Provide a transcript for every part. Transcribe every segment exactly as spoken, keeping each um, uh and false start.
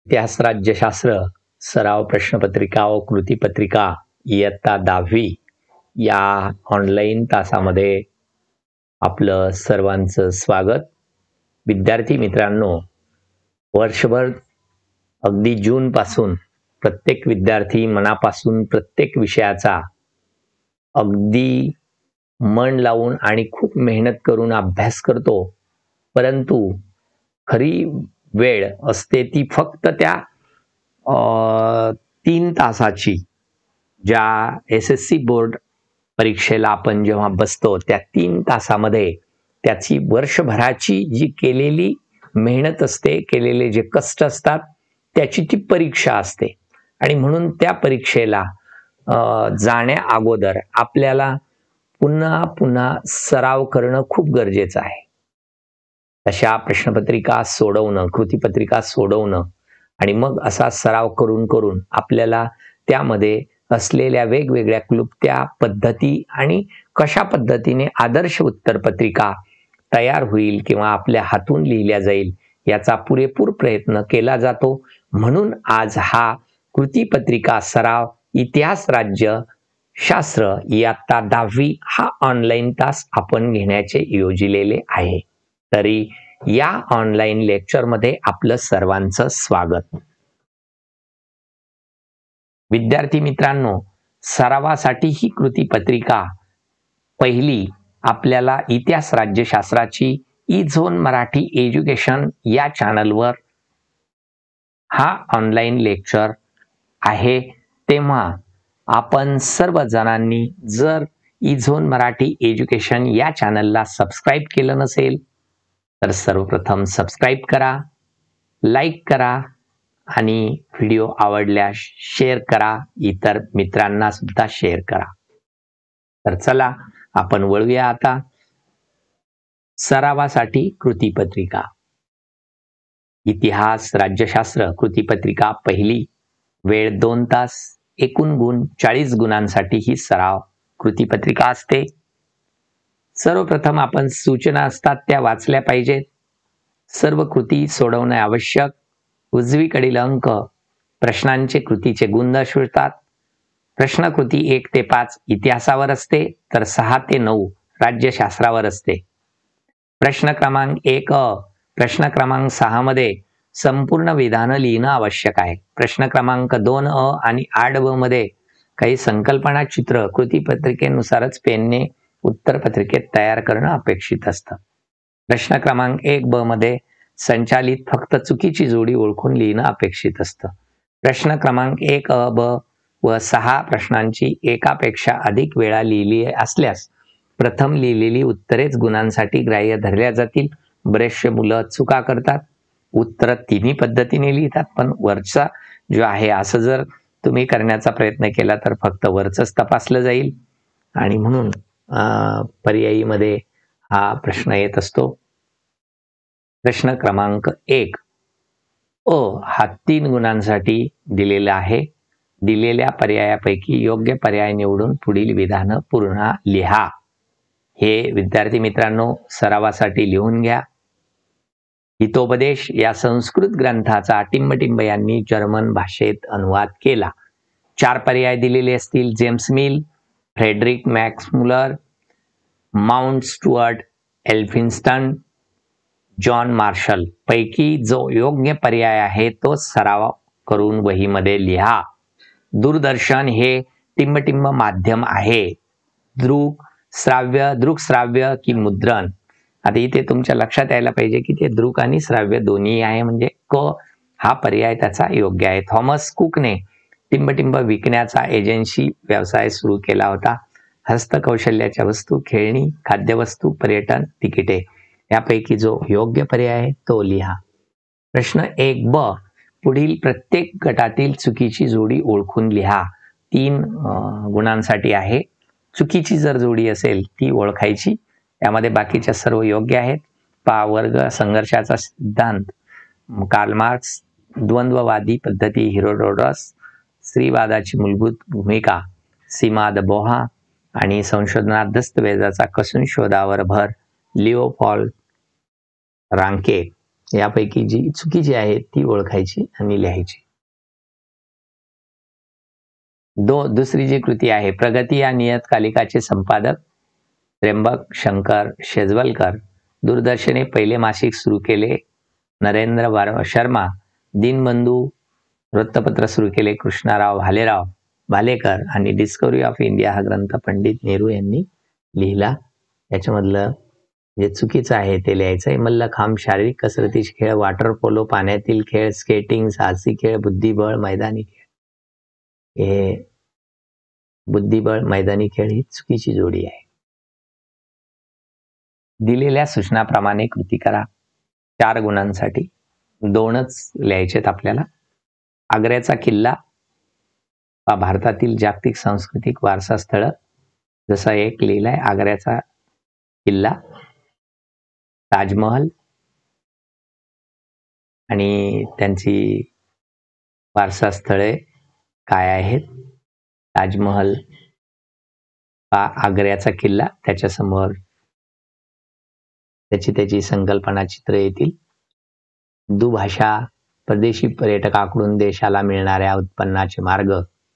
इतिहास राज्यशास्त्र सराव प्रश्नपत्रिका व कृतीपत्रिका इयत्ता दहावी या ऑनलाईन तासामध्ये आपलं सर्वांचं स्वागत. विद्यार्थी मित्रांनो, वर्षभर अगदी जून पासून प्रत्येक विद्यार्थी मनापासून प्रत्येक विषयाचा अगदी मन लावून आणि खूप मेहनत करून अभ्यास करतो, परंतु खरी वेळ असते ती फक्त त्या तीन तासाची. ज्या एस एस सी बोर्ड परीक्षेला आपण जेव्हा बसतो त्या तीन तासामध्ये त्याची वर्षभराची जी केलेली मेहनत असते, केलेले जे कष्ट असतात, त्याची ती परीक्षा असते. आणि म्हणून त्या परीक्षेला जाण्या अगोदर आपल्याला पुन्हा पुन्हा सराव करणं खूप गरजेचं आहे. अशा प्रश्नपत्रिका सोडवणं, कृतीपत्रिका सोडवणं आणि मग असा सराव करून करून आपल्याला त्यामध्ये असलेल्या वेगवेगळ्या क्लुप्त्या पद्धती आणि कशा पद्धतीने आदर्श उत्तरपत्रिका तयार होईल किंवा आपल्या हातून लिहिल्या जाईल याचा पुरेपूर प्रयत्न केला जातो. म्हणून आज हा कृतीपत्रिका सराव इतिहास राज्य शास्त्र इयत्ता दहावी हा ऑनलाईन तास आपण घेण्याचे योजिलेले आहे. तरी या ऑनलाईन लेक्चरमध्ये आपलं सर्वांचं स्वागत. विद्यार्थी मित्रांनो, सरावासाठी ही कृतीपत्रिका पहिली आपल्याला इतिहास राज्यशास्त्राची ई झोन मराठी एज्युकेशन या चॅनलवर हा ऑनलाईन लेक्चर आहे. तेव्हा आपण सर्व जणांनी जर ई झोन मराठी एज्युकेशन या चॅनलला सबस्क्राईब केलं नसेल तर सर्वप्रथम सबस्क्राईब करा, लाईक करा आणि व्हिडिओ आवडल्यास शेअर करा, इतर मित्रांना सुद्धा शेअर करा. तर चला आपण वळूया आता सरावासाठी कृतीपत्रिका. इतिहास राज्यशास्त्र कृतीपत्रिका पहिली, वेळ दोन तास, एकूण गुण चाळीस गुणांसाठी ही सराव कृतीपत्रिका असते. सर्वप्रथम आपण सूचना असतात त्या वाचल्या पाहिजेत. सर्व कृती सोडवणे आवश्यक. उजवीकडील अंक प्रश्नांचे कृतीचे गुण दर्शवितात. प्रश्नकृती एक ते पाच इतिहासावर असते तर सहा ते नऊ राज्यशास्त्रावर असते. प्रश्न क्रमांक एक अ प्रश्न क्रमांक सहा मध्ये संपूर्ण विधानं लिहिणं आवश्यक आहे. प्रश्न क्रमांक दोन अ आणि आठ ब मध्ये काही संकल्पना चित्र कृतीपत्रिकेनुसारच पेनने उत्तरपत्रिकेत तयार करणं अपेक्षित असतं. प्रश्न क्रमांक एक ब मध्ये संचालित फक्त चुकीची जोडी ओळखून लिहिणं अपेक्षित असतं. प्रश्न क्रमांक एक अ ब व सहा प्रश्नांची एकापेक्षा अधिक वेळा लिहिली असल्यास प्रथम लिहिलेली उत्तरेच गुणांसाठी ग्राह्य धरल्या जातील. बरेचसे मुलं चुका करतात, उत्तर तिन्ही पद्धतीने लिहितात, पण वरचा जो आहे असं जर तुम्ही करण्याचा प्रयत्न केला तर फक्त वरचंच तपासलं जाईल आणि म्हणून पर्यायीमध्ये हा प्रश्न येत असतो. प्रश्न क्रमांक एक अ हा तीन गुणांसाठी दिलेला आहे. दिलेल्या पर्यायापैकी योग्य पर्याय निवडून पुढील विधानं पूर्ण लिहा. हे विद्यार्थी मित्रांनो सरावासाठी लिहून घ्या. हितोपदेश या संस्कृत ग्रंथाचा टिंबटिंब यांनी जर्मन भाषेत अनुवाद केला. चार पर्याय दिलेले असतील. James Mill, Friedrich Max Muller, Mountstuart Elphinstone, John Marshall पैकी जो योग्य पर्याय आहे तो सराव करून वहीमध्ये लिहा. दूरदर्शन हे टिंबटिंब माध्यम आहे. दृक श्राव्य, दृक श्राव्य की मुद्रण. आता इथे तुमच्या लक्षात यायला पाहिजे की ते दृक आणि श्राव्य दोन्ही आहे, म्हणजे क हा पर्याय त्याचा योग्य आहे. थॉमस कुकने टिंबटिंब विकण्याचा एजन्सी व्यवसाय सुरू केला होता. हस्तकौशल्याच्या वस्तू, खेळणी, खाद्यवस्तू, पर्यटन, तिकिटे यापैकी जो योग्य पर्याय आहे तो लिहा. प्रश्न एक ब पुढील प्रत्येक गटातील चुकीची जोडी ओळखून लिहा. तीन गुणांसाठी आहे. चुकीची जर जोडी असेल ती ओळखायची. यामध्ये बाकीच्या सर्व योग्य आहेत. पा वर्ग संघर्षाचा सिद्धांत कार्ल मार्क्स, द्वंद्ववादी पद्धती हेरोडोटस, स्त्रीवादाची मूलभूत भूमिका सीमा द बोहा आणि संशोधनात दस्तऐवजाचा कसून शोधावर भर लिओ पॉल रांके यापैकी जी चुकीची आहे ती ओळखायची आणि लिहायची. दो दुसरी जी कृती आहे, प्रगती या नियतकालिकाचे संपादक त्र्यंबक शंकर शेजवलकर. दूरदर्शने पहिले मासिक सुरू केले नरेंद्र शर्मा. दीनबंधू वृत्तपत्र सुरू केले कृष्णाराव भालेराव भालेकर. आणि डिस्कव्हरी ऑफ इंडिया हा ग्रंथ पंडित नेहरू यांनी लिहिला. याच्यामधलं जे चुकीचं आहे ते लिहायचं आहे. मल्लखांब शारीरिक कसरतीचे खेळ, वॉटर पोलो पाण्यातील खेळ, स्केटिंग साहसी खेळ, बुद्धिबळ मैदानी खेळ. हे बुद्धिबळ मैदानी खेळ ही चुकीची जोडी आहे. दिलेल्या सूचनाप्रमाणे कृती करा. चार गुणांसाठी दोनच लिहायचेत आपल्याला. आग्र्याचा किल्ला हा भारतातील जागतिक सांस्कृतिक वारसा स्थळ, जसा एक लिहिलाय आग्र्याचा किल्ला, ताजमहल आणि त्यांची वारसा स्थळे काय आहेत. ताजमहल हा आग्र्याचा किल्ला, त्याच्यासमोर त्याची त्याची संकल्पना चित्र येतील. दुभाषा, परदेशी पर्यटकाकडून देशाला मिळणाऱ्या उत्पन्नाचे मार्ग,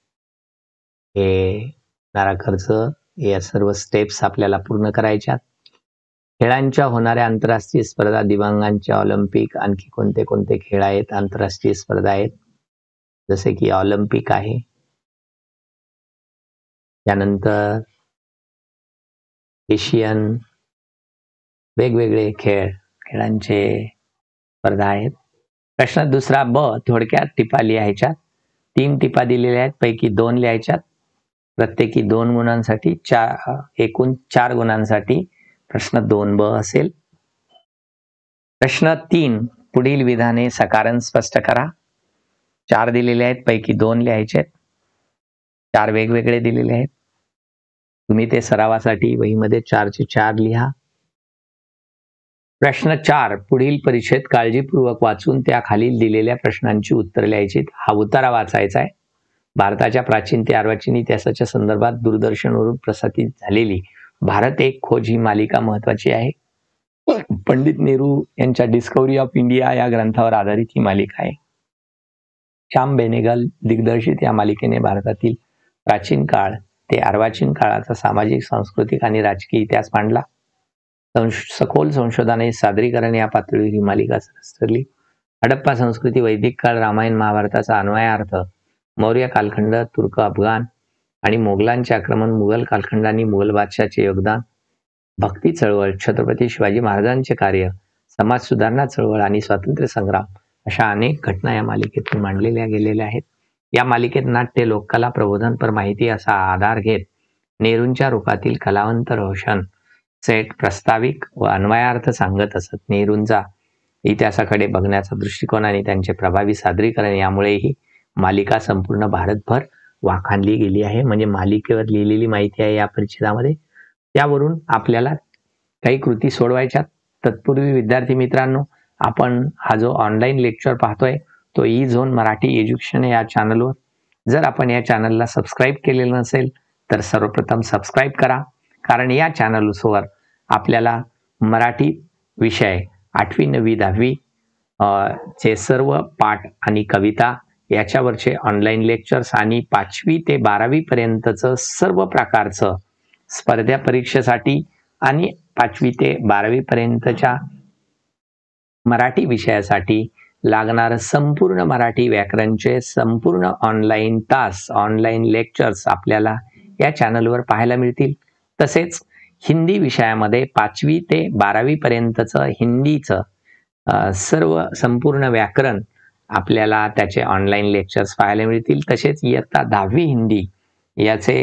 हे होणारा खर्च, या सर्व स्टेप्स आपल्याला पूर्ण करायच्यात. खेळांच्या होणाऱ्या आंतरराष्ट्रीय स्पर्धा, दिव्यांगांच्या ऑलिम्पिक, आणखी कोणते कोणते खेळ आहेत, आंतरराष्ट्रीय स्पर्धा आहेत, जसे की ऑलिम्पिक आहे. त्यानंतर एशियन वेगवेगळे खेळ खेळांचे स्पर्धा आहेत. प्रश्न दुसरा ब, थोडक्यात टिपा लिहायच्या. तीन टिपा दिलेल्या आहेत, पैकी दोन लिहायच्यात. प्रत्येकी दोन गुणांसाठी चार, एकूण चार गुणांसाठी प्रश्न दोन ब असेल. प्रश्न तीन, पुढील विधाने सकारण स्पष्ट करा. चार दिलेले आहेत, पैकी दोन लिहायचे आहेत. चार वेगवेगळे दिलेले आहेत. तुम्ही ते सरावासाठी वहीमध्ये चारचे चार लिहा. प्रश्न चार, पुढील परिच्छेद काळजीपूर्वक वाचून त्या खालील दिलेल्या प्रश्नांची उत्तरे लिहायची. हा उतारा वाचायचा आहे. भारताच्या प्राचीन ते अर्वाचीन इतिहासाच्या संदर्भात दूरदर्शनवरून प्रसारित झालेली भारत एक खोज ही मालिका महत्वाची आहे. पंडित नेहरू यांच्या डिस्कव्हरी ऑफ इंडिया या ग्रंथावर आधारित ही मालिका आहे. श्याम बेनेगल दिग्दर्शित या मालिकेने भारतातील प्राचीन काळ ते अर्वाचीन काळाचा सामाजिक, सांस्कृतिक आणि राजकीय इतिहास मांडला. सखोल संशोधनाने सादरीकरण या पातळीवर ही मालिका सरस ठरली. हडप्पा संस्कृती, वैदिक काळ, रामायण महाभारताचा अन्वयार्थ, मौर्य कालखंड, तुर्क अफगाण आणि मोगलांचे आक्रमण, मुघल कालखंड आणि मुघल बादशाहचे योगदान, भक्ती चळवळ, छत्रपती शिवाजी महाराजांचे कार्य, समाज सुधारणा चळवळ आणि स्वातंत्र्य संग्राम अशा अनेक घटना या मालिकेतून मांडलेल्या गेलेल्या आहेत. या मालिकेत नाट्य, लोककला, प्रबोधनपर माहिती असा आधार घेत नेहरूंच्या रूपातील कलावंत रोशन सेट प्रास्ताविक व अन्वयार्थ सांगत असत. नेहरूंचा इतिहासाकडे बघण्याचा दृष्टिकोन आणि त्यांचे प्रभावी सादरीकरण यामुळे ही मालिका संपूर्ण भारतभर वाखाणली गेली आहे. म्हणजे मालिकेवर लिहिलेली माहिती आहे या परिच्छेदामध्ये. त्यावरून आपल्याला काही कृती सोडवायच्या. तत्पूर्वी विद्यार्थी मित्रांनो, आपण हा जो ऑनलाईन लेक्चर पाहतोय तो ई झोन मराठी एज्युकेशन या चॅनलवर. जर आपण या चॅनलला सबस्क्राईब केलेलं नसेल तर सर्वप्रथम सबस्क्राईब करा, कारण या चॅनलवर आपल्याला मराठी विषय आठवी नववी दहावी चे सर्व पाठ आणि कविता याच्यावरचे ऑनलाईन लेक्चर्स आणि पाचवी ते बारावी पर्यंतचं सर्व प्रकारचं स्पर्धा परीक्षेसाठी आणि पाचवी ते बारावी पर्यंतच्या मराठी विषयासाठी लागणारं संपूर्ण मराठी व्याकरणचे संपूर्ण ऑनलाईन तास, ऑनलाईन लेक्चर्स आपल्याला या चॅनलवर पाहायला मिळतील. तसेच हिंदी विषयामध्ये पाचवी ते बारावी पर्यंतचं हिंदीचं सर्व संपूर्ण व्याकरण आपल्याला त्याचे ऑनलाईन लेक्चर्स पाहायला मिळतील. तसेच इयत्ता दहावी हिंदी याचे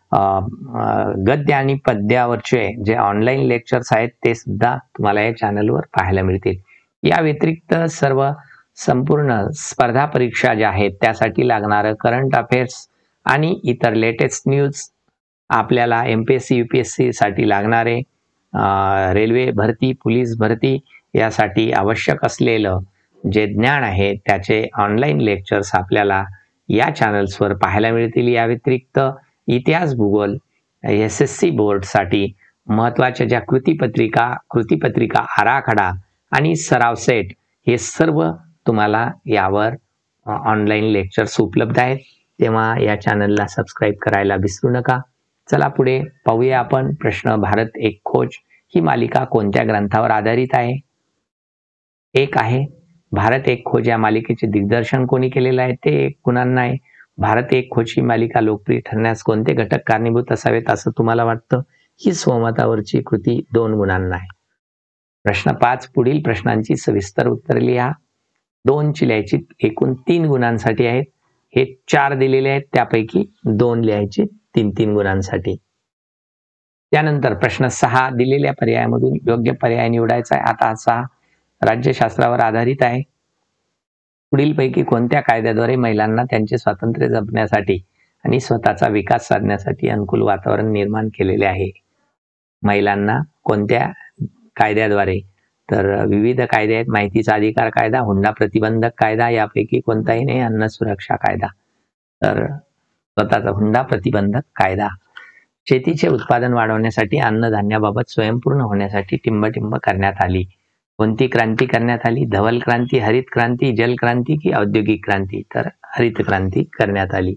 गद्य आणि पद्यावरचे जे ऑनलाईन लेक्चर्स आहेत ते सुद्धा तुम्हाला या चॅनलवर पाहायला मिळतील. या व्यतिरिक्त सर्व संपूर्ण स्पर्धा परीक्षा ज्या आहेत त्यासाठी लागणारं करंट अफेअर्स आणि इतर लेटेस्ट न्यूज, आपल्याला M P S C, U P S C साठी लागणारे रेल्वे भरती, पोलीस भरती यासाठी आवश्यक असलेलं जे ज्ञान आहे त्याचे ऑनलाईन लेक्चर्स आपल्याला या चॅनल्सवर पाहायला मिळतील. या व्यतिरिक्त इतिहास, भूगोल, एस एस सी बोर्डसाठी महत्त्वाच्या ज्या कृतीपत्रिका कृतीपत्रिका आराखडा आणि सराव सेट हे सर्व तुम्हाला यावर ऑनलाईन लेक्चर्स उपलब्ध आहेत, तेव्हा या चॅनलला सबस्क्राईब करायला विसरू नका. चला पुढे पाहूया आपण. प्रश्न, भारत एक खोज ही मालिका कोणत्या ग्रंथावर आधारित आहे? एक आहे भारत एक खोज या मालिकेचे दिग्दर्शन कोणी केलेलं आहे? ते एक गुणांना आहे. भारत एक खोज ही मालिका लोकप्रिय ठरण्यास कोणते घटक कारणीभूत असावेत असं तुम्हाला वाटतं? ही स्वमतावरची कृती दोन गुणांना आहे. प्रश्न पाच, पुढील प्रश्नांची सविस्तर उत्तर लिहा. दोन ची लिहायची एकूण तीन गुणांसाठी आहेत. हे चार दिलेले आहेत, त्यापैकी दोन लिहायचे तीन तीन गुणांसाठी. त्यानंतर प्रश्न सहा, दिलेल्या पर्यायामधून योग्य पर्याय निवडायचा आहे. आता सहा राज्यशास्त्रावर आधारित आहे. पुढीलपैकी कोणत्या कायद्याद्वारे महिलांना त्यांचे स्वातंत्र्य जपण्यासाठी आणि स्वतःचा विकास साधण्यासाठी अनुकूल वातावरण निर्माण केलेले आहे? महिलांना कोणत्या कायद्याद्वारे? तर विविध कायदे आहेत. माहितीचा अधिकार कायदा, हुंडा प्रतिबंधक कायदा, यापैकी कोणताही नाही. अन्न सुरक्षा कायदा, तर स्वतःचा हुंडा प्रतिबंधक कायदा. शेतीचे उत्पादन वाढवण्यासाठी, अन्नधान्याबाबत स्वयंपूर्ण होण्यासाठी टिंबटिंब करण्यात आली. कोणती क्रांती करण्यात आली? धवल क्रांती, हरित क्रांती, जल क्रांती की औद्योगिक क्रांती? तर हरित क्रांती करण्यात आली.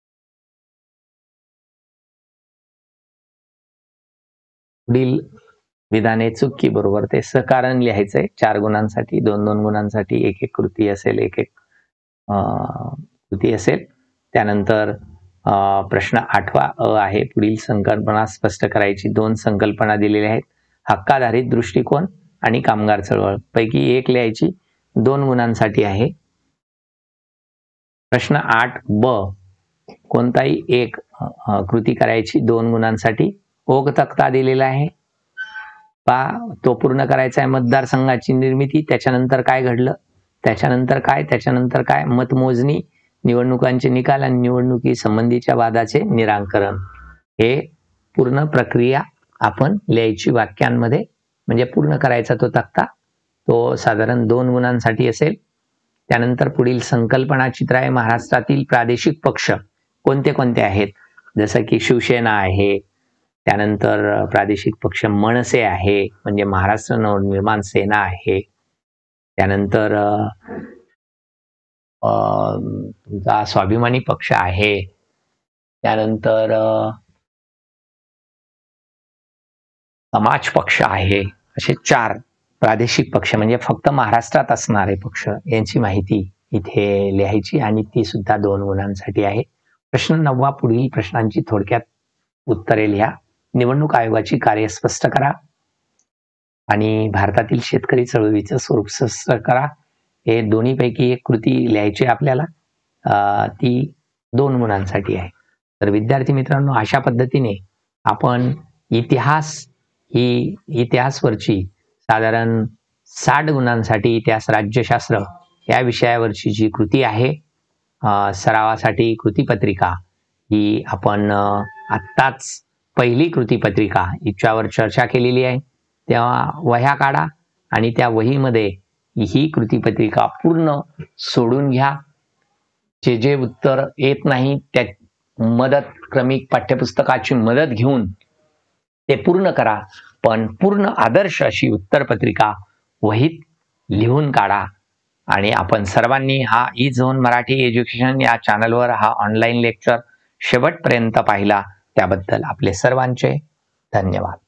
पुढील विधाने चूक की बरोबर ते सकारण लिहायचंय. चार गुणांसाठी, दोन दोन गुणांसाठी एक एक कृती असेल, एक एक कृती असेल. त्यानंतर प्रश्न आठवा अ आहे, पुढील संकल्पना स्पष्ट करायची. दोन संकल्पना दिलेल्या आहेत, हक्काधारित दृष्टिकोन आणि कामगार चळवळ. पैकी एक लिहायची, दोन गुणांसाठी आहे. प्रश्न आठ ब, कोणताही एक कृती करायची, दोन गुणांसाठी. ओघ तक्ता दिलेला आहे, पा तो पूर्ण करायचा आहे. मतदारसंघाची निर्मिती, त्याच्यानंतर काय घडलं, त्याच्यानंतर काय, त्याच्यानंतर काय, मतमोजणी, निवडणुकांचे निकाल आणि निवडणुकी संबंधीच्या वादाचे निराकरण. हे पूर्ण प्रक्रिया आपण लिहायची वाक्यांमध्ये, म्हणजे पूर्ण करायचा तो तक्ता. तो साधारण दोन गुणांसाठी असेल. त्यानंतर पुढील संकल्पना चित्र आहे. महाराष्ट्रातील प्रादेशिक पक्ष कोणते कोणते आहेत? जसं की शिवसेना आहे, त्यानंतर प्रादेशिक पक्ष मनसे आहे, म्हणजे महाराष्ट्र नवनिर्माण सेना आहे. त्यानंतर तुमचा स्वाभिमानी पक्ष आहे. त्यानंतर समाज पक्ष आहे. असे चार प्रादेशिक पक्ष, म्हणजे फक्त महाराष्ट्रात असणारे पक्ष, यांची माहिती इथे लिहायची आणि ती सुद्धा दोन गुणांसाठी आहे. प्रश्न नववा, पुढील प्रश्नांची थोडक्यात उत्तरे लिहा. निवडणूक आयोगाची कार्य स्पष्ट करा आणि भारतातील शेतकरी चळवळीचं स्वरूप स्पष्ट करा. हे दोन्हीपैकी एक कृती लिहायची आपल्याला, ती दोन गुणांसाठी आहे. तर विद्यार्थी मित्रांनो, अशा पद्धतीने आपण इतिहास ही इतिहासवरची साधारण साठ गुणांसाठी इतिहास राज्यशास्त्र या विषयावरची जी कृती आहे, सरावासाठी कृतीपत्रिका, ही आपण आत्ताच पहिली कृतीपत्रिका हिच्यावर चर्चा केलेली आहे. तेव्हा वह्या काढा आणि त्या वहीमध्ये ही कृतीपत्रिका पूर्ण सोडून घ्या. जे जे उत्तर येत नाही त्या मदत, क्रमिक पाठ्यपुस्तकाची मदत घेऊन ते पूर्ण करा. पण पूर्ण आदर्श अशी उत्तरपत्रिका वहीत लिहून काढा. आणि आपण सर्वांनी हा ई झोन मराठी एज्युकेशन या चॅनलवर हा ऑनलाईन लेक्चर शेवटपर्यंत पाहिला, त्याबद्दल आपले सर्वांचे धन्यवाद.